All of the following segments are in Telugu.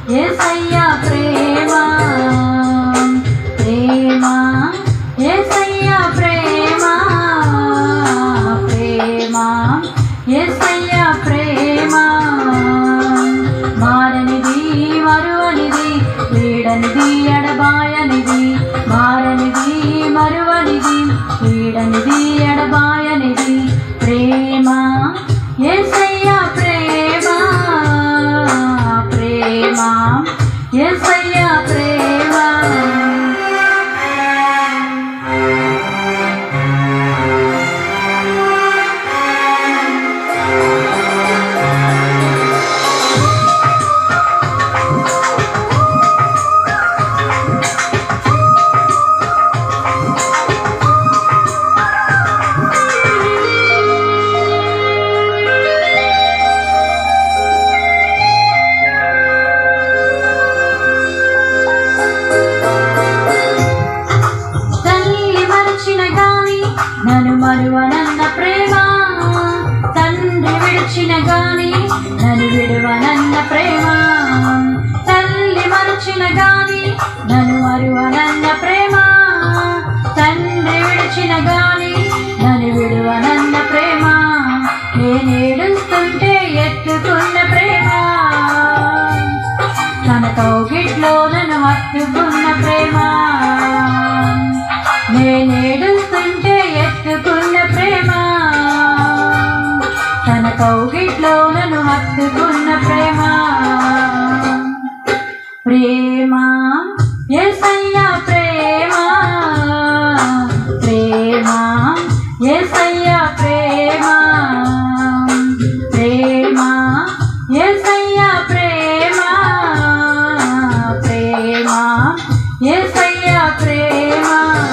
యేసయ్యా ప్రేమ ప్రేమ యేసయ్యా ప్రేమ ప్రేమ యేసయ్యా ప్రేమ మారనిది మరువనిది వీడనిది ఎడబాయనిది మారనిది మరువనిది వీడనిది ఎడబాయనిది ప్రేమ యేసయ్యా ప్రేమ ప్రేమ యేసయ్యా ప్రేమ మరువనన్న ప్రేమ తండ్రి విడిచిన గాని నన్ను విడువనన్న ప్రేమ తల్లి మరచిన గాని నన్ను మరువనన్న ప్రేమ తండ్రి విడిచిన గాని నన్ను విడువనన్న ప్రేమ నేనేడుస్తుంటే ఎత్తుకున్న ప్రేమ తన కౌగిట్లో నన్ను హత్తుకున్న ప్రేమ నేనేడుస్తుంటే ఎత్తుకున్న ప్రేమ తన కౌగిట్లో నన్ను హత్తుకున్న ప్రేమ ప్రేమ యేసయ్యా ప్రేమ ప్రేమ యేసయ్యా ప్రేమ ప్రేమ యేసయ్యా ప్రేమ ప్రేమ యేసయ్యా ప్రేమ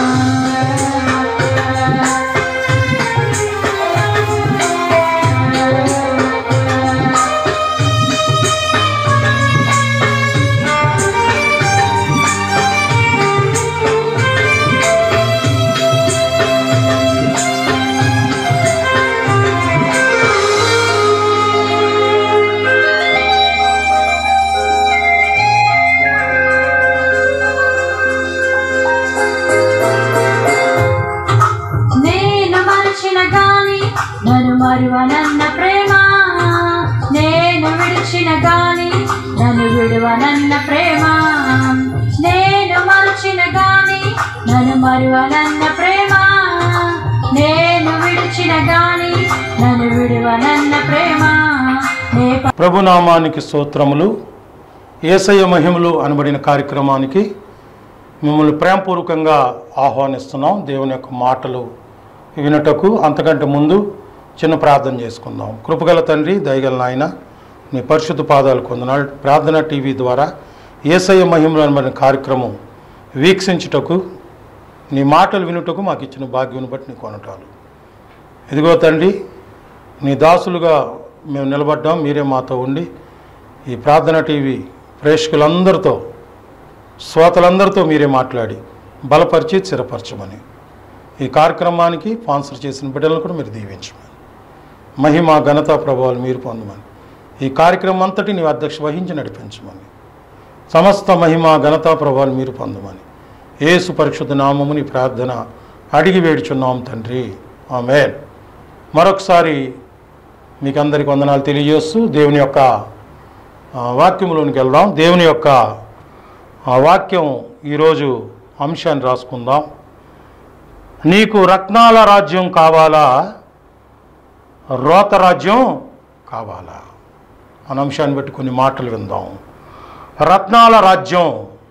నన్ను మరువనన్న ప్రేమ నేను విడిచిన గాని నన్ను విడువనన్న ప్రేమ నేను మరచిన గాని నన్ను మరువనన్న ప్రేమ నేను విడిచిన గాని నన్ను విడువనన్న ప్రేమ ప్రభునామానికి స్తోత్రములు. యేసయ్య మహిమలు అనబడిన కార్యక్రమానికి మిమ్మల్ని ప్రేమపూర్వకంగా ఆహ్వానిస్తున్నాం. దేవుని యొక్క మాటలు వినటకు అంతకంటే ముందు చిన్న ప్రార్థన చేసుకుందాం. కృపగల తండ్రి, దయగల నాయన, నీ పరిశుద్ధ పాదాలు కొందనాలు ప్రార్థన టీవీ ద్వారా యేసయ్య మహిమలు అనబడిన కార్యక్రమం వీక్షించుటకు, నీ మాటలు వినుటకు మాకు ఇచ్చిన భాగ్యం బట్టి నీ కొనటాలు. ఇదిగో తండ్రి, నీ దాసులుగా మేము నిలబడ్డాం. మీరే మాతో ఉండి ఈ ప్రార్థన టీవీ ప్రేక్షకులందరితో, శ్రోతలందరితో మీరే మాట్లాడి బలపరిచి స్థిరపరచమని, ఈ కార్యక్రమానికి స్పాన్సర్ చేసిన బిడ్డలను కూడా మీరు దీవించమని, మహిమ ఘనత ప్రభావాలు మీరు పొందమని, ఈ కార్యక్రమం అంతటి నీ అధ్యక్ష వహించి నడిపించమని, సమస్త మహిమ ఘనత ప్రభావాలు మీరు పొందమని యేసు పరిశుద్ధ నామముని ప్రార్థన అడిగి వేడుచున్నాం తండ్రి, ఆమేన్. మరొకసారి మీకు అందరికి వందనాలు తెలియజేస్తూ దేవుని యొక్క వాక్యంలోనికి వెళ్దాం. దేవుని యొక్క వాక్యం ఈరోజు అంశాన్ని రాసుకుందాం. నీకు రత్నాల రాజ్యం కావాలా, రోత రాజ్యం కావాలా అన్న అంశాన్ని బట్టి కొన్ని మాటలు విందాం. రత్నాల రాజ్యం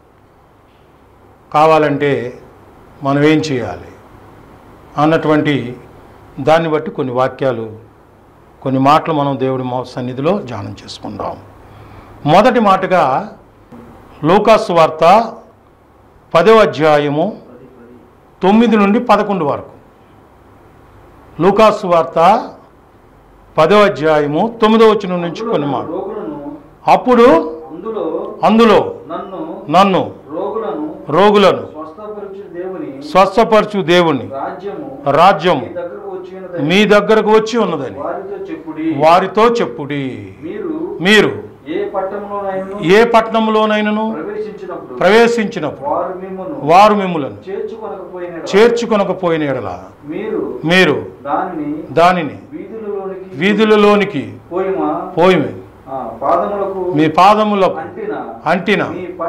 కావాలంటే మనం ఏం చేయాలి అన్నటువంటి దాన్ని బట్టి కొన్ని వాక్యాలు, కొన్ని మాటలు మనం దేవుడి సన్నిధిలో ధ్యానం చేసుకుందాం. మొదటి మాటగా లూకాసు వార్త 10వ అధ్యాయము 9 నుండి 11 వరకు. లూకాసు వార్త 10వ అధ్యాయము 9వ వచనం నుంచి కొన్ని మాటలు. అప్పుడు అందులో నన్ను రోగులను స్వస్థపరచు దేవుని రాజ్యము మీ దగ్గరకు వచ్చి ఉన్నదని వారితో చెప్పుడి. మీరు ఏ పట్టణంలోనైనను ప్రవేశించినప్పుడు వారు మిమ్ములను చేర్చుకొనకపోయిన యెడల మీరు దానిని వీధులలోనికి పోయి మీ పాదములకు అంటిన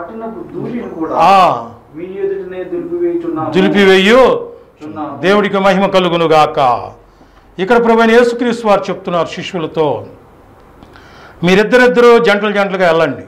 దులిపివేయు. దేవుడికి మహిమ కలుగును గాక. ఇక్కడ ప్రభువైన యేసుక్రీస్తు వారు చెప్తున్నారు శిష్యులతో, మీరిద్దరిద్దరూ జంటలుగా వెళ్ళండి,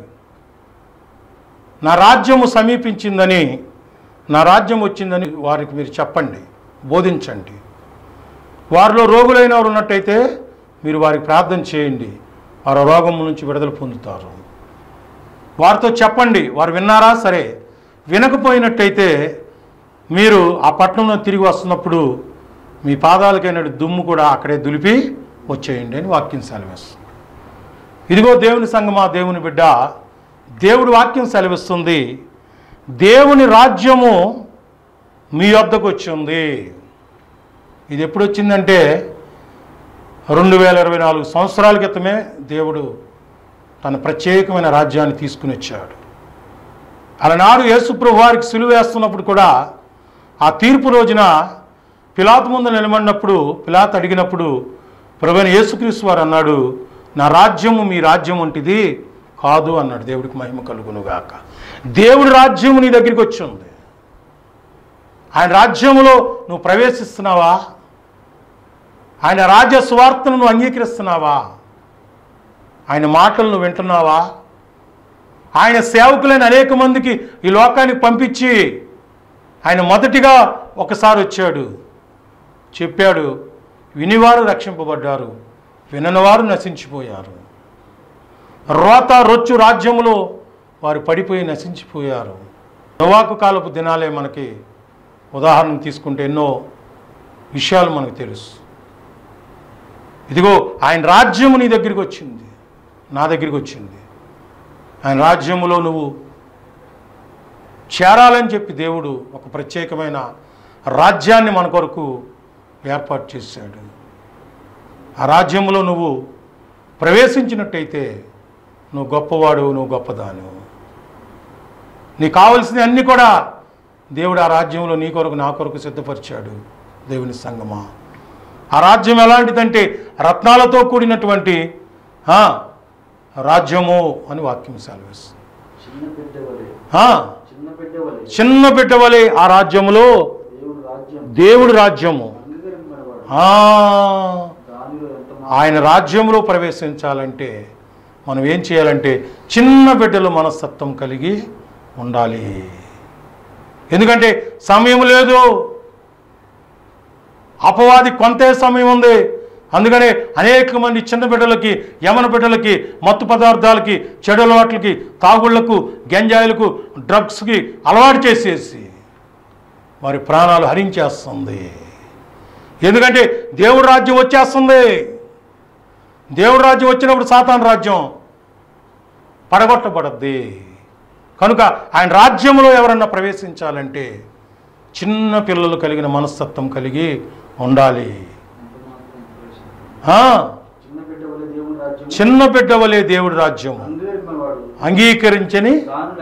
నా రాజ్యము సమీపించిందని, నా రాజ్యం వచ్చిందని వారికి మీరు చెప్పండి, బోధించండి. వారిలో రోగులైన వారు ఉన్నట్టయితే మీరు వారికి ప్రార్థన చేయండి, వారు రోగం నుంచి విడుదల పొందుతారు. వారితో చెప్పండి. వారు విన్నారా? సరే. వినకపోయినట్టయితే మీరు ఆ పట్టణంలో తిరిగి వస్తున్నప్పుడు మీ పాదాలకైన దుమ్ము కూడా అక్కడే దులిపి వచ్చేయండి అని వాక్యం సెలవిస్తుంది. ఇదిగో దేవుని సంగమా, దేవుని బిడ్డ, దేవుడి వాక్యం సెలవిస్తుంది, దేవుని రాజ్యము మీ వద్దకు వచ్చింది. ఇది ఎప్పుడు వచ్చిందంటే 2024 సంవత్సరాల క్రితమే దేవుడు తన ప్రత్యేకమైన రాజ్యాన్ని తీసుకుని వచ్చాడు. అలనాడు యేసుప్రభు వారికి సిలువ వేస్తున్నప్పుడు కూడా ఆ తీర్పు రోజున పిలాతు ముందు నిలబడినప్పుడు పిలాతు అడిగినప్పుడు ప్రభువైన యేసుక్రీస్తు వారు అన్నాడు, నా రాజ్యము మీ రాజ్యం వంటిది కాదు అన్నాడు. దేవుడికి మహిమ కలుగునుగాక. దేవుడి రాజ్యము నీ దగ్గరికి వచ్చింది. ఆయన రాజ్యములో నువ్వు ప్రవేశిస్తున్నావా? ఆయన రాజ్య స్వార్థను నువ్వు అంగీకరిస్తున్నావా? ఆయన మాటలను వింటున్నావా? ఆయన సేవకులైన అనేక మందికి ఈ లోకానికి పంపించి ఆయన మొదటిగా ఒకసారి వచ్చాడు, చెప్పాడు, వినివారు రక్షింపబడ్డారు, విననివారు నశించిపోయారు. రోత రొచ్చు రాజ్యములో వారు పడిపోయి నశించిపోయారు. నోవాహు కాలపు దినాలే మనకి ఉదాహరణ తీసుకుంటే ఎన్నో విషయాలు మనకు తెలుసు. ఇదిగో ఆయన రాజ్యము నీ దగ్గరికి వచ్చింది, నా దగ్గరికి వచ్చింది. ఆయన రాజ్యములో నువ్వు చేరాలని చెప్పి దేవుడు ఒక ప్రత్యేకమైన రాజ్యాన్ని మన కొరకు ఏర్పాటు చేశాడు. ఆ రాజ్యంలో నువ్వు ప్రవేశించినట్టయితే నువ్వు గొప్పవాడు, నువ్వు గొప్పదాను. నీకు కావలసినవి అన్నీ కూడా దేవుడు ఆ రాజ్యంలో నీ కొరకు నా కొరకు సిద్ధపరిచాడు. దేవుని సంగమా, ఆ రాజ్యం ఎలాంటిదంటే రత్నాలతో కూడినటువంటి రాజ్యము అని వాక్యం సెలవిస్తుంది. చిన్న బిడ్డ వలె ఆ రాజ్యములో దేవుడి రాజ్యము. ఆయన రాజ్యంలో ప్రవేశించాలంటే మనం ఏం చేయాలంటే చిన్న బిడ్డలు మనస్తత్వం కలిగి ఉండాలి. ఎందుకంటే సమయం లేదు, అపవాది కొంతే సమయం ఉంది. అందుకనే అనేక మంది చిన్న బిడ్డలకి, యమన బిడ్డలకి, మత్తు పదార్థాలకి, చెడు అలవాట్లకి, తాగుళ్లకు, గంజాయిలకు, డ్రగ్స్కి అలవాటు చేసేసి వారి ప్రాణాలు హరించేస్తుంది. ఎందుకంటే దేవుడి రాజ్యం వచ్చేస్తుంది. దేవుడి రాజ్యం వచ్చినప్పుడు సాతాను రాజ్యం పడగొట్టబడద్ది. కనుక ఆయన రాజ్యంలో ఎవరన్నా ప్రవేశించాలంటే చిన్న పిల్లలు కలిగిన మనస్తత్వం కలిగి ఉండాలి. చిన్న బిడ్డ వలె దేవుడి రాజ్యం అంగీకరించని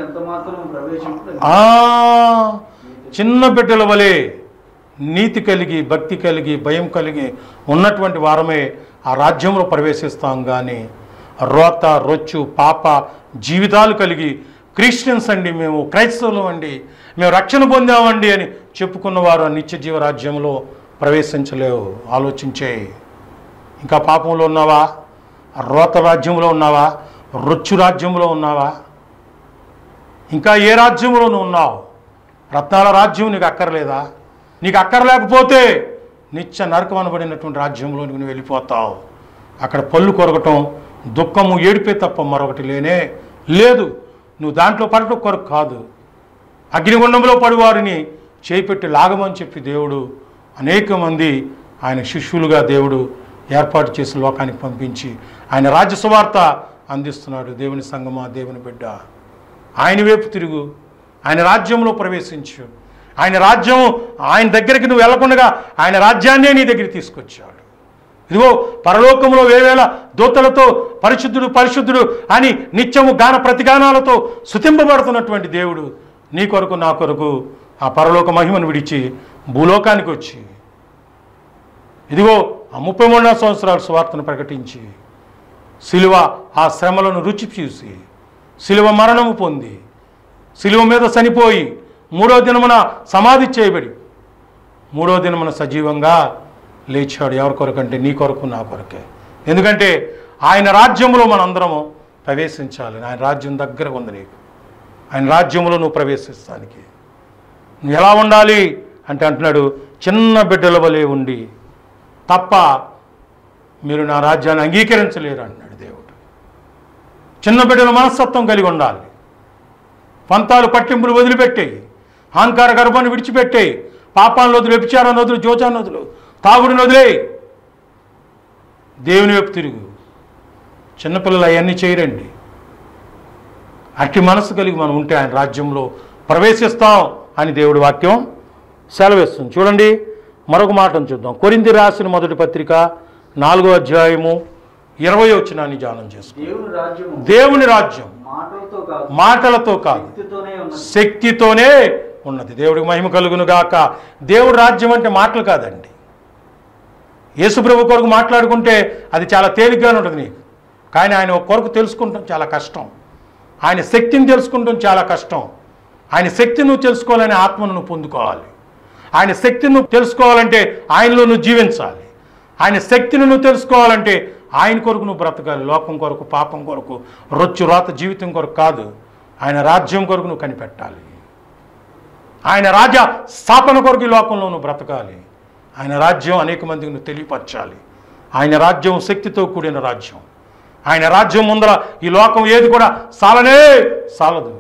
చిన్న బిడ్డల వలె నీతి కలిగి, భక్తి కలిగి, భయం కలిగి ఉన్నటువంటి వారమే ఆ రాజ్యంలో ప్రవేశిస్తాం. కానీ రోత రొచ్చు పాప జీవితాలు కలిగి క్రిస్టియన్స్ అండి, మేము క్రైస్తవులు అండి, మేము రక్షణ పొందామండి అని చెప్పుకున్నవారు ఆ నిత్య జీవ రాజ్యంలో ప్రవేశించలేవు. ఆలోచించే. ఇంకా పాపంలో ఉన్నావా? రోత రాజ్యంలో ఉన్నావా? రొచ్చు రాజ్యంలో ఉన్నావా? ఇంకా ఏ రాజ్యంలో నువ్వు ఉన్నావు? రత్నాల రాజ్యం నీకు అక్కర్లేదా? నీకు అక్కర్లేకపోతే నిత్య నరకం అనబడినటువంటి రాజ్యంలో నువ్వు వెళ్ళిపోతావు. అక్కడ పళ్ళు కొరకటం, దుఃఖము, ఏడిపే తప్ప మరొకటి లేనే లేదు. నువ్వు దాంట్లో పడటం కొరకు కాదు, అగ్నిగుండంలో పడివారిని చేయిపెట్టి లాగమని చెప్పి దేవుడు అనేక మంది ఆయన శిష్యులుగా దేవుడు ఏర్పాటు చేసి లోకానికి పంపించి ఆయన రాజ్య సువార్త అందిస్తున్నాడు. దేవుని సంగమా, దేవుని బిడ్డ, ఆయన వైపు తిరుగు, ఆయన రాజ్యంలో ప్రవేశించు. ఆయన రాజ్యం, ఆయన దగ్గరికి నువ్వు వెళ్లకుండా ఆయన రాజ్యాన్నే నీ దగ్గరికి తీసుకొచ్చాడు. ఇదిగో పరలోకములో వేవేల దూతలతో పరిశుద్ధుడు పరిశుద్ధుడు అని నిత్యము గాన ప్రతిగానాలతో స్తుతింపబడుతున్నటువంటి దేవుడు నీ కొరకు నా కొరకు ఆ పరలోక మహిమను విడిచి భూలోకానికి వచ్చి ఇదిగో ఆ 33 సంవత్సరాల సువార్తను ప్రకటించి సిలువ ఆ శ్రమలను రుచి చూసి సిలువ మరణము పొంది సిలువ మీద చనిపోయి 3వ దినమున సమాధి చేయబడి 3వ దినమున సజీవంగా లేచాడు. ఎవరి కొరకంటే నీ కొరకు నా కొరకే. ఎందుకంటే ఆయన రాజ్యంలో మనందరము ప్రవేశించాలి. ఆయన రాజ్యం దగ్గర ఉంది నీకు. ఆయన రాజ్యంలో నువ్వు ప్రవేశిస్తానికి నువ్వు ఎలా ఉండాలి అంటే అంటున్నాడు, చిన్న బిడ్డల వలె ఉండి తప్ప మీరు నా రాజ్యాన్ని అంగీకరించలేరు అంటున్నాడు దేవుడు. చిన్న బిడ్డల మనస్తత్వం కలిగి ఉండాలి. పంతాలు పట్టింపులు వదిలిపెట్టేయి, అహంకార గర్భాన్ని విడిచిపెట్టేయి, పాపాలను వదులు, వ్యభిచారాన్ని వదులు, జోచాన్ని వదులు, తాగుడిని వదిలేయి, దేవుని వైపు తిరుగు. చిన్నపిల్లలు అవన్నీ చేయరండి. అట్టి మనసు కలిగి మనం ఉంటే ఆయన రాజ్యంలో ప్రవేశిస్తాం అని దేవుడి వాక్యం సెలవిస్తుంది. చూడండి, మరొక మాటను చూద్దాం. కొరింథీ రాసిన మొదటి పత్రిక 4వ అధ్యాయము 20వ వచనాన్ని ధ్యానం చేసుకోండి. దేవుని రాజ్యం మాటలతో కాదు శక్తితోనే ఉన్నది. దేవుడికి మహిమ కలుగును గాక. దేవుడి రాజ్యం అంటే మాటలు కాదండి. యేసుప్రభు కొరకు మాట్లాడుకుంటే అది చాలా తేలిగ్గానే ఉంటుంది నీకు. కానీ ఆయన కొరకు తెలుసుకుంటాం చాలా కష్టం. ఆయన శక్తిని తెలుసుకుంటాం చాలా కష్టం. ఆయన శక్తిని నువ్వు తెలుసుకోవాలని ఆత్మను నువ్వు పొందుకోవాలి. ఆయన శక్తిని నువ్వు తెలుసుకోవాలంటే ఆయనలో నువ్వు జీవించాలి. ఆయన శక్తిని నువ్వు తెలుసుకోవాలంటే ఆయన కొరకు నువ్వు బ్రతకాలి. లోకం కొరకు, పాపం కొరకు, రొచ్చు రోత జీవితం కొరకు కాదు. ఆయన రాజ్యం కొరకు నువ్వు కనిపెట్టాలి. ఆయన రాజ్య స్థాపన కొరకు ఈ లోకంలో నువ్వు బ్రతకాలి. ఆయన రాజ్యం అనేక మందికి నువ్వు తెలియపరచాలి. ఆయన రాజ్యం శక్తితో కూడిన రాజ్యం. ఆయన రాజ్యం ముందర ఈ లోకం ఏది కూడా సాలదు.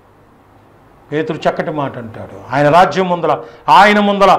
పేతురు చక్కటి మాట అంటాడు, ఆయన రాజ్యం ముందర, ఆయన ముందర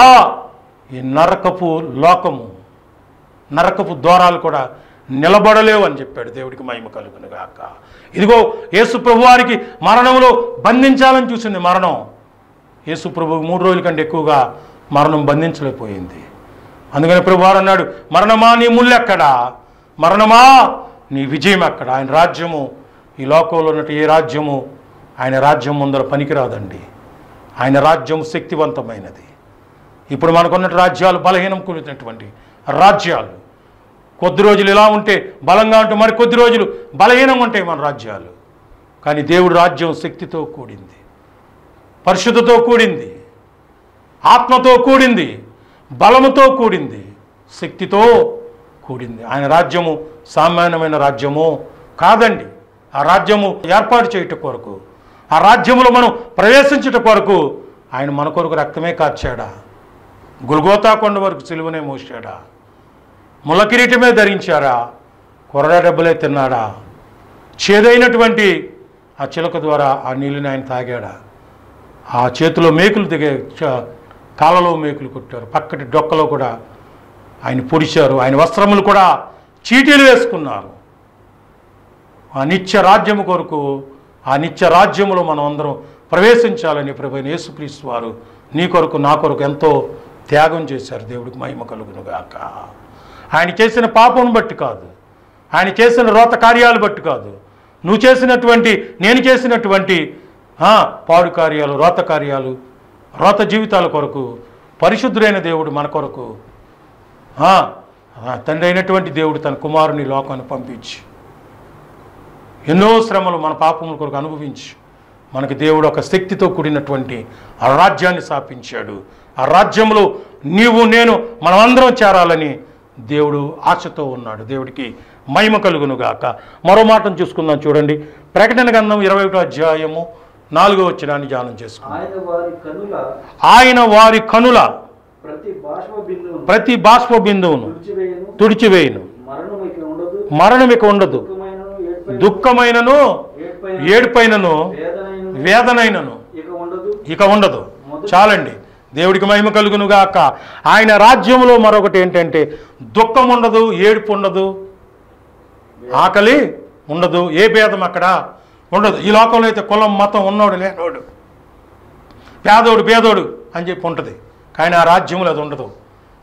ఈ నరకపు లోకము, నరకపు ద్వారాలు కూడా నిలబడలేవు అని చెప్పాడు. దేవుడికి మహిమ కలుగును గాక. ఇదిగో యేసు ప్రభువారికి మరణంలో బంధించాలని చూసింది మరణం. యేసు ప్రభువు 3 రోజుల కంటే ఎక్కువగా మరణం బంధించలేకపోయింది. అందుకని ప్రభువారు అన్నాడు, మరణమా నీ ముల్లెక్కడా, మరణమా నీ విజయం ఎక్కడ. ఆయన రాజ్యము ఈ లోకంలో ఉన్నట్టు ఏ రాజ్యము ఆయన రాజ్యం ముందర పనికిరాదండి. ఆయన రాజ్యం శక్తివంతమైనది. ఇప్పుడు మనకున్నట్టు రాజ్యాలు బలహీనం కూడినటువంటి రాజ్యాలు. కొద్ది రోజులు ఇలా ఉంటే బలంగా ఉంటే మరి కొద్ది రోజులు బలహీనంగా ఉంటాయి మన రాజ్యాలు. కానీ దేవుడి రాజ్యం శక్తితో కూడింది, పరిశుద్ధతో కూడింది, ఆత్మతో కూడింది, బలముతో కూడింది, శక్తితో కూడింది. ఆయన రాజ్యము సామాన్యమైన రాజ్యము కాదండి. ఆ రాజ్యము ఏర్పాటు చేయట కొరకు, ఆ రాజ్యములో మనం ప్రవేశించట కొరకు ఆయన మన కొరకు రక్తమే కార్చాడా, గుల్గోతా కొండ వరకు సిలువనే మోసాడా, ముళ్ళ కిరీటమే ధరించారా, కొరడా డబ్బులే తిన్నాడా, చేదైనటువంటి ఆ చిలక ద్వారా ఆ నీళ్ళని ఆయన తాగాడా, ఆ చేతిలో మేకులు దిగే, కాళ్ళలో మేకులు కొట్టారు, పక్కటి డొక్కలో కూడా ఆయన పొడిచారు, ఆయన వస్త్రములు కూడా చీటీలు వేసుకున్నారు. ఆ నిత్య రాజ్యము కొరకు, ఆ నిత్య రాజ్యములో మనం అందరం ప్రవేశించాలని ప్రభువైన యేసుక్రీస్తు వారు నీ కొరకు నా కొరకు ఎంతో త్యాగం చేశారు. దేవుడికి మహిమ కలుగును గాక. ఆయన చేసిన పాపం బట్టి కాదు, ఆయన చేసిన రోత కార్యాలు బట్టి కాదు, నువ్వు చేసినటువంటి, నేను చేసినటువంటి పాడు కార్యాలు, రోత కార్యాలు, రోత జీవితాల కొరకు పరిశుద్ధుడైన దేవుడు మన కొరకు, తండ్రి అయినటువంటి దేవుడు తన కుమారుని లోకాన్ని పంపించి ఎన్నో శ్రమలు మన పాపముల కొరకు అనుభవించి మనకి దేవుడు ఒక శక్తితో కూడినటువంటి ఆ రాజ్యాన్ని స్థాపించాడు. ఆ రాజ్యంలో నీవు నేను మనమందరం చేరాలని దేవుడు ఆశతో ఉన్నాడు. దేవుడికి మహిమ కలుగును గాక. మరో మాటను చూసుకుందాం. చూడండి, ప్రకటన గ్రంథం 21వ అధ్యాయము 4వ వచనాన్ని ధ్యానం చేసుకుందాం. ఆయన వారి కనుల ప్రతి బాష్ప బిందువును తుడిచివేయును, మరణం ఇక ఉండదు, దుఃఖమైనను ఏడుపైనను వేదనైనను ఇక ఉండదు. చాలండి. దేవుడికి మహిమ కలుగును గాక. ఆయన రాజ్యంలో మరొకటి ఏంటంటే దుఃఖం ఉండదు, ఏడుపు ఉండదు, ఆకలి ఉండదు, ఏ భేదం అక్కడ ఉండదు. ఈ లోకంలో అయితే కులం, మతం, ఉన్నోడు లేనోడు, పేదోడు పేదోడు అని చెప్పి ఉంటుంది. కానీ ఆ రాజ్యంలో అది ఉండదు.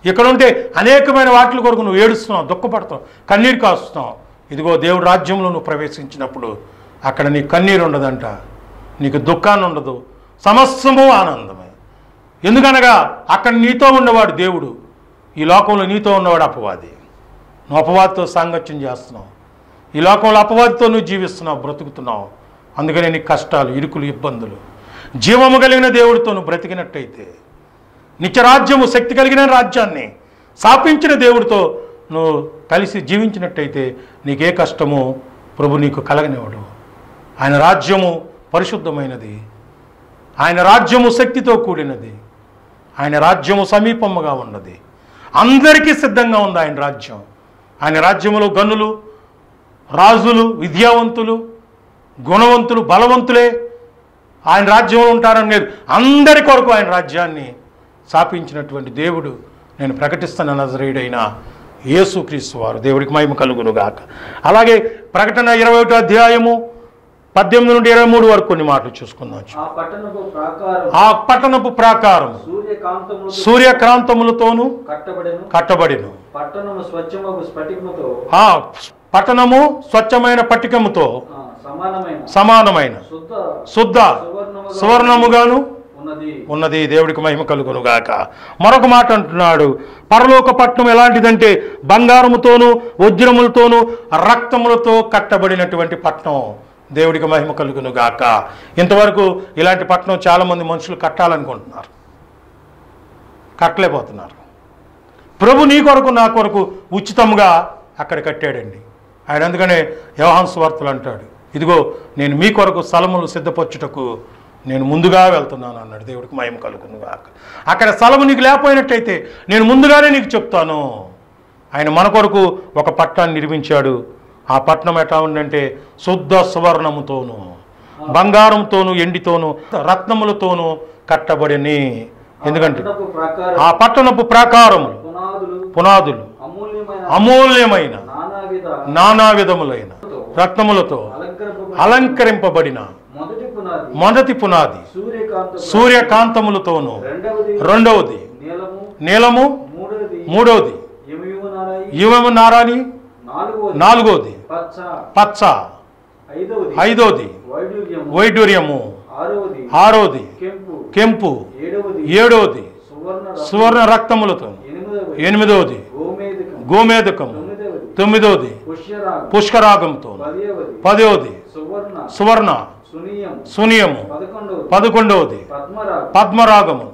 ఇక్కడ ఉంటే అనేకమైన వాటి కొరకు నువ్వు ఏడుస్తున్నావు, దుఃఖపడతావు, కన్నీరు కాస్తున్నావు. ఇదిగో దేవుడి రాజ్యంలో నువ్వు ప్రవేశించినప్పుడు అక్కడ నీ కన్నీరు ఉండదంట, నీకు దుఃఖాన్ని ఉండదు, సమస్తము ఆనందమే. ఎందుకనగా అక్కడ నీతో ఉన్నవాడు దేవుడు, ఈ లోకంలో నీతో ఉన్నవాడు అపవాది. నువ్వు అపవాదితో సాంగత్యం చేస్తున్నావు, ఈ లోకంలో అపవాదితో నువ్వు జీవిస్తున్నావు, బ్రతుకుతున్నావు. అందుకనే నీకు కష్టాలు, ఇరుకులు, ఇబ్బందులు. జీవము కలిగిన దేవుడితో నువ్వు బ్రతికినట్టయితే, నిత్యరాజ్యము, శక్తి కలిగిన రాజ్యాన్ని స్థాపించిన దేవుడితో నువ్వు కలిసి జీవించినట్టయితే నీకే కష్టము ప్రభు నీకు కలగనివ్వడు. ఆయన రాజ్యము పరిశుద్ధమైనది, ఆయన రాజ్యము శక్తితో కూడినది, ఆయన రాజ్యము సమీపముగా ఉన్నది, అందరికీ సిద్ధంగా ఉంది ఆయన రాజ్యం. ఆయన రాజ్యములో గనులు, రాజులు, విద్యావంతులు, గుణవంతులు, బలవంతులే ఆయన రాజ్యంలో ఉంటారని లేదు, అందరి కొరకు ఆయన రాజ్యాన్ని స్థాపించినటువంటి దేవుడు నేను ప్రకటిస్తున్న నజరేయుడైన యేసుక్రీస్తు వారు. దేవుడికి మహిమ కలుగునుగాక. అలాగే ప్రకటన 21వ అధ్యాయము 18 నుండి 23 వరకు కొన్ని మాటలు చూసుకుందాం. ఆ పట్టణపు ప్రాకారం సూర్యకాంతములతోను కట్టబడిను. ఆ పట్టణము స్వచ్ఛమైన పట్టికముతో సమానమైన శుద్ధ సువర్ణముగాను ఉన్నది. దేవుడికి మహిమ కలుగునుగాక. మరొక మాట అంటున్నాడు, పరలోక పట్టణం ఎలాంటిదంటే బంగారముతోను వజ్రములతోను రక్తములతో కట్టబడినటువంటి పట్టణం. దేవుడికి మహిమ కలుగునుగాక. ఇంతవరకు ఇలాంటి పట్టణం చాలామంది మనుషులు కట్టాలనుకుంటున్నారు, కట్టలేకపోతున్నారు. ప్రభు నీ కొరకు నా కొరకు ఉచితంగా అక్కడ కట్టాడండి ఆయన. అందుకనే యోహాను సువార్తలు అంటాడు, ఇదిగో నేను మీ కొరకు స్థలములు సిద్ధపరచుటకు నేను ముందుగా వెళ్తున్నాను అన్నాడు. దేవుడికి మహిమ కలుగునుగాక. అక్కడ స్థలము నీకు లేకపోయినట్టయితే నేను ముందుగానే నీకు చెప్తాను. ఆయన మన కొరకు ఒక పట్టణాన్ని నిర్మించాడు. ఆ పట్టణం ఎట్లా ఉందంటే శుద్ధ సువర్ణముతోను బంగారంతోను ఎండితోను రత్నములతోనూ కట్టబడిని. ఎందుకంటే ఆ పట్టణపు ప్రాకారములు పునాదులు అమూల్యమైన నానా విధములైన రత్నములతో అలంకరింపబడిన మొదటి పునాది సూర్యకాంతములతోను, రెండవది నీలము, మూడవది యువము నారాని, నాలుగవది పచ్చ, ఐదవది వైడూర్యము, ఆరవది కెంపు, ఏడవది సువర్ణ రక్తములతో, ఎనిమిదవది గోమేదకము, తొమ్మిదవది పుష్కరాగంతో, పదవది సువర్ణ సునియము, 11వది పద్మరాగము.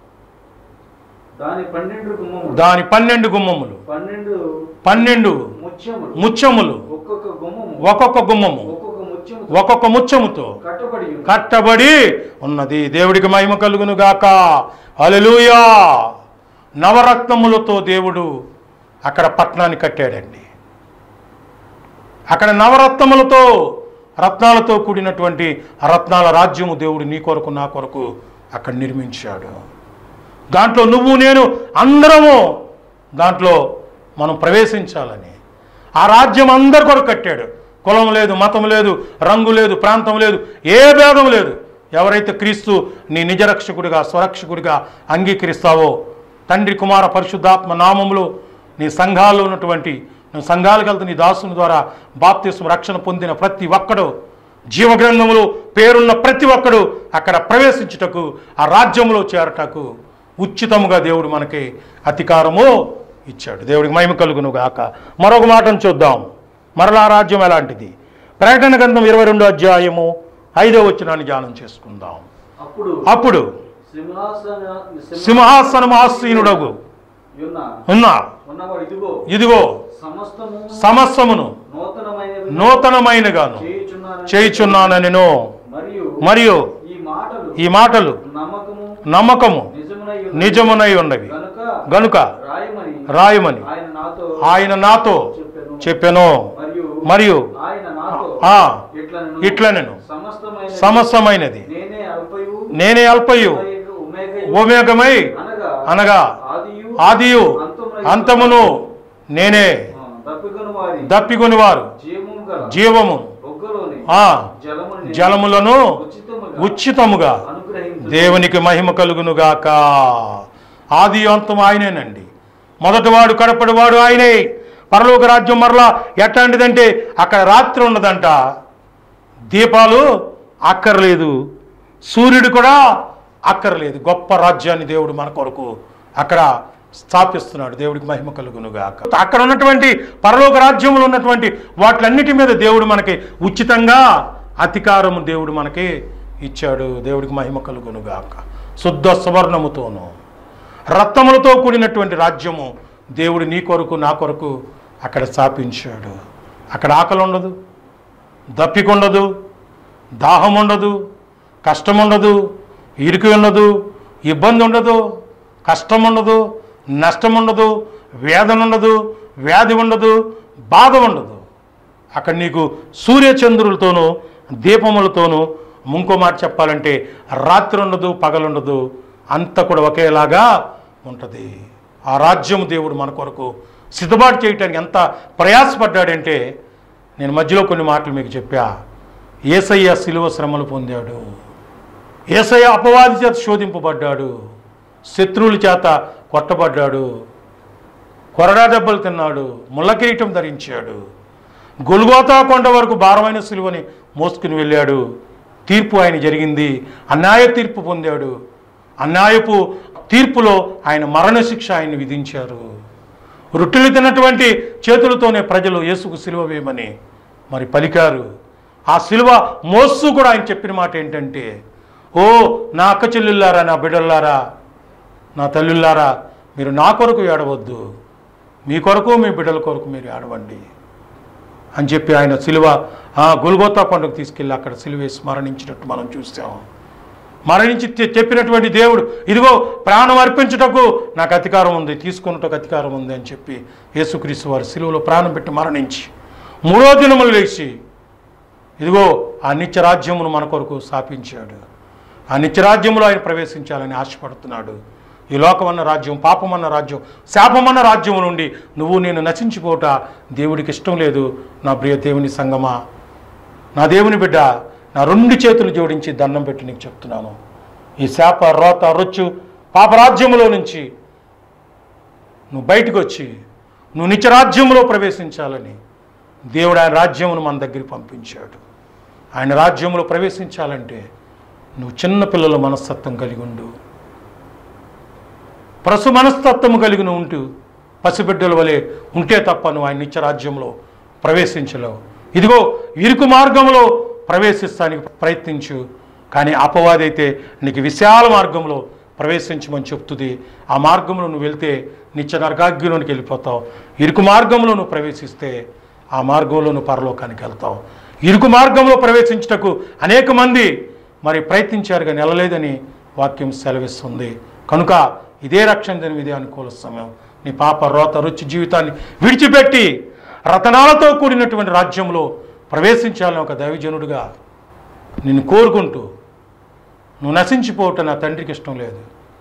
దాని 12 గుమ్మములు, 12 ముత్యములు, ఒక్కొక్క గుమ్మము ఒక్కొక్క ముత్యముతో కట్టబడి ఉన్నది. దేవుడికి మహిమ కలుగునుగాక. హల్లెలూయా. నవరత్నములతో దేవుడు అక్కడ పట్టణాన్ని కట్టాడండి. అక్కడ నవరత్నములతో, రత్నాలతో కూడినటువంటి రత్నాల రాజ్యము దేవుడు నీ కొరకు నా కొరకు అక్కడ నిర్మించాడు. దాంట్లో నువ్వు నేను అందరము దాంట్లో మనం ప్రవేశించాలని ఆ రాజ్యం అందరి కొరకు కట్టాడు. కులం లేదు, మతం లేదు, రంగు లేదు, ప్రాంతం లేదు, ఏ భేదం లేదు. ఎవరైతే క్రీస్తు నీ నిజరక్షకుడిగా స్వరక్షకుడిగా అంగీకరిస్తావో, తండ్రి కుమార పరిశుద్ధాత్మ నామములో నీ సంఘాల్లో ఉన్నటువంటి, నువ్వు సంఘాలకు వెళ్తే నీ దాసుని ద్వారా బాప్తిస్మ రక్షణ పొందిన ప్రతి ఒక్కడు, జీవగ్రంథములో పేరున్న ప్రతి ఒక్కడు అక్కడ ప్రవేశించుటకు, ఆ రాజ్యంలో చేరటకు ఉచితముగా దేవుడు మనకి అధికారము ఇచ్చాడు. దేవుడికి మహిమ కలుగును గాక. మరొక మాటను చూద్దాం. మరలా రాజ్యం ఎలాంటిది? ప్రకటన గ్రంథం 22వ అధ్యాయము 5వ వచనాన్ని ధ్యానం చేసుకుందాం. అప్పుడు సింహాసనము ఆసీనుడగు ఇదిగో సమస్తమును నూతనమైనగాను చేయుచున్నానెను. మరియు ఈ మాటలు నమ్మకము నిజమునై ఉన్నవి గనుక రాయమని ఆయన నాతో చెప్పెను. మరియు ఇట్లనెను, సమస్తమైనది నేనే అల్పయు ఓమేగమై, అనగా ఆదియు అంతమును నేనే. దప్పికొని వారు జీవము జలములను ఉచితముగా. దేవునికి మహిమ కలుగునుగాక. ఆది అంతం ఆయనేనండి. మొదటివాడు కడపడివాడు ఆయనే. పరలోక రాజ్యం మరలా ఎట్లాంటిదంటే అక్కడ రాత్రి ఉన్నదంట, దీపాలు అక్కర్లేదు, సూర్యుడు కూడా అక్కర్లేదు. గొప్ప రాజ్యాన్ని దేవుడు మన కొరకు అక్కడ స్థాపిస్తున్నాడు. దేవుడికి మహిమ కలుగునుగాక. అక్కడ ఉన్నటువంటి పరలోక రాజ్యంలో ఉన్నటువంటి వాటిలన్నిటి మీద దేవుడు మనకి ఉచితంగా అధికారము దేవుడు మనకి ఇచ్చాడు. దేవుడికి మహిమ కలుగునుగాక. శుద్ధ సువర్ణముతోనూ రత్నములతో కూడినటువంటి రాజ్యము దేవుడు నీ కొరకు నా కొరకు అక్కడ స్థాపించాడు. అక్కడ ఆకలి ఉండదు, దప్పిక ఉండదు, దాహం ఉండదు, కష్టం ఉండదు, ఇరుకు ఉండదు, ఇబ్బంది ఉండదు, కష్టం ఉండదు, నష్టం ఉండదు, వేదన ఉండదు, వ్యాధి ఉండదు, బాధ ఉండదు. అక్కడ నీకు సూర్యచంద్రులతోనూ దీపములతోనూ, ఇంకో మాట చెప్పాలంటే రాత్రి ఉండదు, పగలుండదు, అంతా కూడా ఒకేలాగా ఉంటుంది. ఆ రాజ్యం దేవుడు మన కొరకు సిద్ధపాటు చేయటానికి ఎంత ప్రయాసపడ్డాడంటే, నేను మధ్యలో కొన్ని మాటలు మీకు చెప్పా. యేసయ్య శిలువ శ్రమలు పొందాడు, యేసయ్య అపవాది చేత శోధింపబడ్డాడు, శత్రువుల చేత కొట్టబడ్డాడు, కొరడా దెబ్బలు తిన్నాడు, ముళ్ళ కిరీటం ధరించాడు, గొల్గోతా కొండ వరకు భారమైన శిలువని మోసుకుని వెళ్ళాడు. తీర్పు ఆయన జరిగింది, అన్యాయ తీర్పు పొందాడు. అన్యాయపు తీర్పులో ఆయన మరణశిక్ష ఆయన్ని విధించారు. రొట్టెలు తిన్నటువంటి చేతులతోనే ప్రజలు యేసుకు సిలువ వేయమని మరి పలికారు. ఆ సిలువ మోస్తూ కూడా ఆయన చెప్పిన మాట ఏంటంటే, ఓ నా అక్క చెల్లెళ్ళారా, నా బిడ్డలారా, నా తల్లులారా, మీరు నా కొరకు ఏడవద్దు, మీ కొరకు మీ బిడ్డల కొరకు మీరు ఏడవండి అని చెప్పి ఆయన సిలువ గొల్గోతా కొండకు తీసుకెళ్ళి అక్కడ సిలువేసి మరణించినట్టు మనం చూసాం. మరణించి చెప్పినటువంటి దేవుడు, ఇదిగో ప్రాణం అర్పించుటకు నాకు అధికారం ఉంది, తీసుకున్నటకు అధికారం ఉంది అని చెప్పి యేసుక్రీస్తు వారు సిలువలో ప్రాణం పెట్టి మరణించి 3వ దినములు లేచి ఇదిగో ఆ నిత్యరాజ్యమును మన కొరకు స్థాపించాడు. ఆ నిత్యరాజ్యములో ఆయన ప్రవేశించాలని ఆశపడుతున్నాడు. ఈ లోకమన్న రాజ్యం, పాపమన్న రాజ్యం, శాపమన్న రాజ్యం నుండి నువ్వు నేను నశించిపోట దేవుడికి ఇష్టం లేదు. నా ప్రియ దేవుని సంగమా, నా దేవుని బిడ్డ, నా 2 చేతులు జోడించి దండం పెట్టి నీకు చెప్తున్నాను, ఈ శాప రోత రొచ్చు పాపరాజ్యములో నుంచి నువ్వు బయటకు వచ్చి నువ్వు నిత్యరాజ్యంలో ప్రవేశించాలని దేవుడు ఆయన రాజ్యమును మన దగ్గరికి పంపించాడు. ఆయన రాజ్యంలో ప్రవేశించాలంటే నువ్వు చిన్నపిల్లల మనస్తత్వం కలిగి ఉండు, ప్రసు మనస్తత్వము కలిగిన ఉంటూ పసిబిడ్డల వలె ఉంటే తప్ప నువ్వు ఆయన నిత్యరాజ్యంలో ప్రవేశించలేవు. ఇదిగో ఇరుకు మార్గంలో ప్రవేశిస్తానికి ప్రయత్నించు, కానీ అపవాది అయితే నీకు విశాల మార్గంలో ప్రవేశించమని చెప్తుంది. ఆ మార్గంలో నువ్వు వెళ్తే నిత్య నరకాగ్నిలోనికి వెళ్ళిపోతావు. ఇరుకు మార్గంలో నువ్వు ప్రవేశిస్తే ఆ మార్గంలో నువ్వు పరలోకానికి వెళ్తావు. ఇరుకు మార్గంలో ప్రవేశించుటకు అనేక మంది మరి ప్రయత్నించారు కానీ వెళ్ళలేదని వాక్యం సెలవిస్తుంది. కనుక ఇదే రక్షణ దినం, ఇదే అనుకూల సమయం. నీ పాప రోత రుచి జీవితాన్ని విడిచిపెట్టి రతనాలతో కూడినటువంటి రాజ్యంలో ప్రవేశించాలని ఒక దైవజనుడిగా నిన్ను కోరుకుంటూ, నువ్వు నశించిపోవటం నా తండ్రికి ఇష్టం లేదు,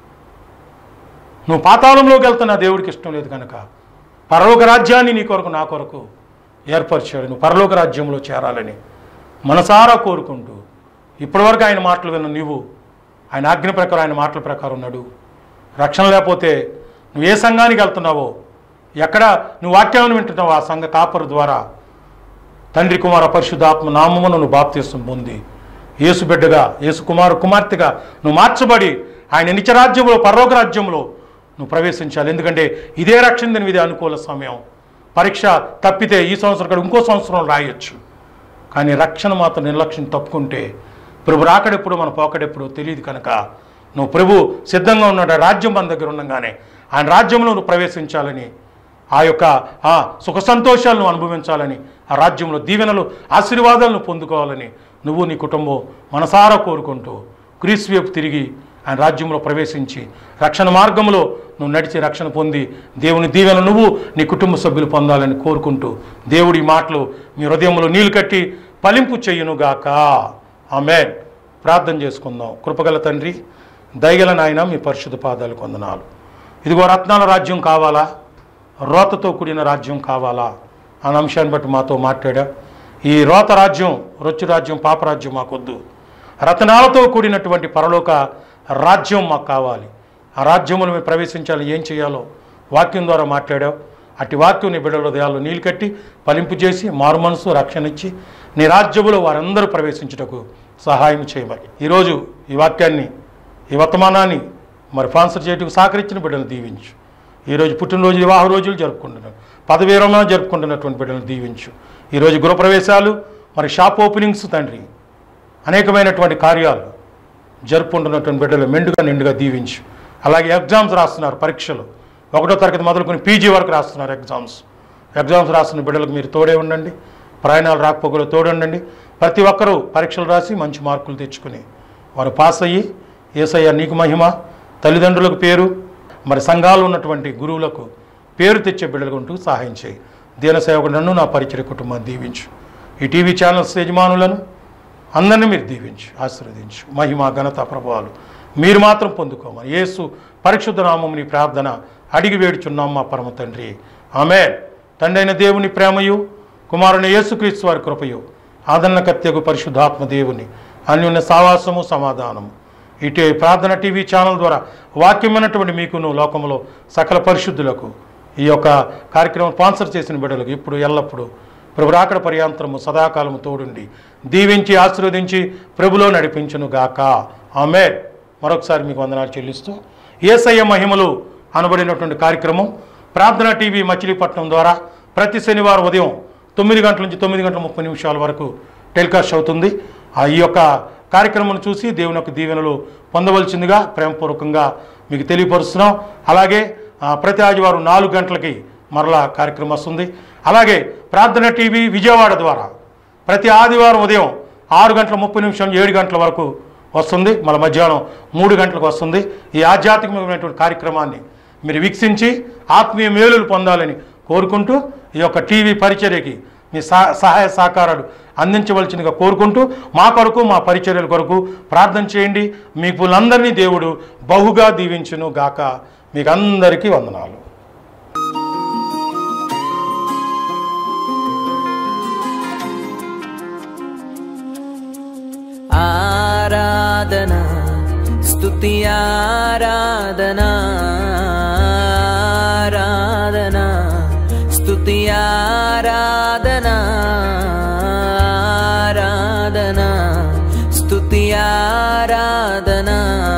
నువ్వు పాతాళంలోకి వెళ్తా నా దేవుడికి ఇష్టం లేదు, కనుక పరలోక రాజ్యాన్ని నీ కొరకు నా కొరకు ఏర్పరిచాడు. నువ్వు పరలోక రాజ్యంలో చేరాలని మనసారా కోరుకుంటూ, ఇప్పటివరకు ఆయన మాటలు విన్న నీవు ఆయన ఆజ్ఞ ప్రకారం, ఆయన మాటల ప్రకారం నడు. రక్షణ లేకపోతే నువ్వు ఏ సంఘానికి వెళ్తున్నావో, ఎక్కడ నువ్వు వాక్యాలను వింటున్నావో ఆ సంఘ కాపరు ద్వారా తండ్రి కుమార పరిశుద్ధాత్మ నామమును నువ్వు బాప్తిసం పొంది యేసు బిడ్డగా, యేసు కుమారు కుమార్తెగా నువ్వు మార్చబడి ఆయన నిత్యరాజ్యంలో, పరలోక రాజ్యంలో నువ్వు ప్రవేశించాలి. ఎందుకంటే ఇదే రక్షణ దినం, ఇదే అనుకూల సమయం. పరీక్ష తప్పితే ఈ సంవత్సరం కూడా ఇంకో సంవత్సరం రాయొచ్చు, కానీ రక్షణ మాత్రం నిర్లక్ష్యం తప్పుకుంటే ప్రభు రాకడెప్పుడు మన పోకడెప్పుడు తెలియదు. కనుక నువ్వు ప్రభు సిద్ధంగా ఉన్నాడు, రాజ్యం మన దగ్గర ఉండగానే ఆయన రాజ్యంలో నువ్వు ప్రవేశించాలని, ఆ యొక్క సుఖ సంతోషాలను అనుభవించాలని, ఆ రాజ్యంలో దీవెనలు ఆశీర్వాదాలను పొందుకోవాలని నువ్వు నీ కుటుంబం మనసారా కోరుకుంటూ క్రీస్తు వైపు తిరిగి ఆయన రాజ్యంలో ప్రవేశించి రక్షణ మార్గంలో నువ్వు నడిచి రక్షణ పొంది దేవుని దీవెన నువ్వు నీ కుటుంబ సభ్యులు పొందాలని కోరుకుంటూ దేవుడి మాటలు మీ హృదయంలో నీళ్లు కట్టి ఫలింపు చెయ్యునుగాక. ఆమేన్. ప్రార్థన చేసుకుందాం. కృపగల తండ్రి, దయగల నాయన, మీ పరిశుద్ధ పాదాలు వందనాలు. ఇదిగో రత్నాల రాజ్యం కావాలా, రోతతో కూడిన రాజ్యం కావాలా అనే అంశాన్ని బట్టి మాతో మాట్లాడా. ఈ రోత రాజ్యం, రొచ్చు రాజ్యం, పాపరాజ్యం మాకొద్దు, రత్నాలతో కూడినటువంటి పరలోక రాజ్యం మాకు కావాలి. ఆ రాజ్యమును మేము ప్రవేశించాలి. ఏం చేయాలో వాక్యం ద్వారా మాట్లాడావు. అట్టి వాక్యం నీ బిడ్డల హృదయాల్లో నీళ్ళు కట్టి ఫలింపు చేసి మారు మనసు రక్షణ ఇచ్చి నీ రాజ్యములో వారందరూ ప్రవేశించుటకు సహాయం చేయమని ఈరోజు ఈ వాక్యాన్ని ఈ వర్తమానాన్ని మరి స్పాన్సర్ చేయటకు సహకరించిన బిడ్డలను దీవించు. ఈరోజు పుట్టినరోజు వివాహ రోజులు జరుపుకుంటున్నారు, పదవి విరమణ జరుపుకుంటున్నటువంటి బిడ్డలను దీవించు. ఈరోజు గృహప్రవేశాలు మరి షాప్ ఓపెనింగ్స్ తండ్రి అనేకమైనటువంటి కార్యాలు జరుపుకుంటున్నటువంటి బిడ్డలు మెండుగా నిండుగా దీవించు. అలాగే ఎగ్జామ్స్ రాస్తున్నారు, పరీక్షలు 1వ తరగతి మొదలుకొని పీజీ వరకు రాస్తున్నారు. ఎగ్జామ్స్ రాస్తున్న బిడ్డలకు మీరు తోడే ఉండండి. ప్రయాణాలు రాకపోకలు తోడు ఉండండి. ప్రతి ఒక్కరూ పరీక్షలు రాసి మంచి మార్కులు తెచ్చుకుని వారు పాస్ అయ్యి యేసయ్య నీకు మహిమ, తల్లిదండ్రులకు పేరు, మరి సంఘాలు ఉన్నటువంటి గురువులకు పేరు తెచ్చే బిడ్డలకు ఉంటూ సహాయం చేయి. దీన సేవకుడు నన్ను నా పరిచయ కుటుంబాన్ని దీవించు. ఈ టీవీ ఛానల్స్ యజమానులను అందరినీ మీరు దీవించు, ఆశీర్వదించు. మహిమ ఘనత ప్రభావాలు మీరు మాత్రం పొందుకోమని యేసు పరిశుద్ధ నామముని ప్రార్థన అడిగి వేడుచున్నాం మా పరమ తండ్రి, ఆమేన్. తండ్రి అయిన దేవుని ప్రేమయు, కుమారుని యేసుక్రీస్తు వారి కృపయు, ఆదరణకర్తయగు పరిశుద్ధాత్మ దేవుని అన్యోన్య సావాసము సమాధానము ఇటు ప్రార్థన టీవీ ఛానల్ ద్వారా వాక్యమైనటువంటి మీకును లోకంలో సకల పరిశుద్ధులకు ఈ యొక్క కార్యక్రమం స్పాన్సర్ చేసిన బిడ్డలకు ఇప్పుడు ఎల్లప్పుడూ ప్రభు రాకడ పర్యాంతరము సదాకాలము తోడుండి దీవించి ఆశీర్వదించి ప్రభులో నడిపించును గాక, ఆమేన్. మరొకసారి మీకు వందనాలు చెల్లిస్తూ యేసయ్య మహిమలు అనబడినటువంటి కార్యక్రమం ప్రార్థన టీవీ మచిలీపట్నం ద్వారా ప్రతి శనివారం ఉదయం 9 గంటల నుంచి 9:30 వరకు టెలికాస్ట్ అవుతుంది. ఈ యొక్క కార్యక్రమం చూసి దేవుని యొక్క దీవెనలు పొందవలసిందిగా ప్రేమపూర్వకంగా మీకు తెలియపరుస్తున్నాం. అలాగే ప్రతి ఆదివారం 4 గంటలకి మరలా కార్యక్రమం వస్తుంది. అలాగే ప్రార్థన టీవీ విజయవాడ ద్వారా ప్రతి ఆదివారం ఉదయం 6:30 7 గంటల వరకు వస్తుంది. మళ్ళీ మధ్యాహ్నం 3 గంటలకు వస్తుంది. ఈ ఆధ్యాత్మికమైనటువంటి కార్యక్రమాన్ని మీరు వీక్షించి ఆత్మీయ మేలులు పొందాలని కోరుకుంటూ ఈ యొక్క టీవీ పరిచర్యకి మీ సహాయ సహకారాలు అందించవలసిందిగా కోరుకుంటూ మా కొరకు మా పరిచర్యల కొరకు ప్రార్థన చేయండి. మీకు అందరినీ దేవుడు బహుగా దీవించును గాక. మీకు అందరికీ వందనాలు. ఆరాధనా స్తుతి ఆరాధనా ఆరాధనా స్తుతి ఆరాధనా ఆరాధనా స్తుతి ఆరాధనా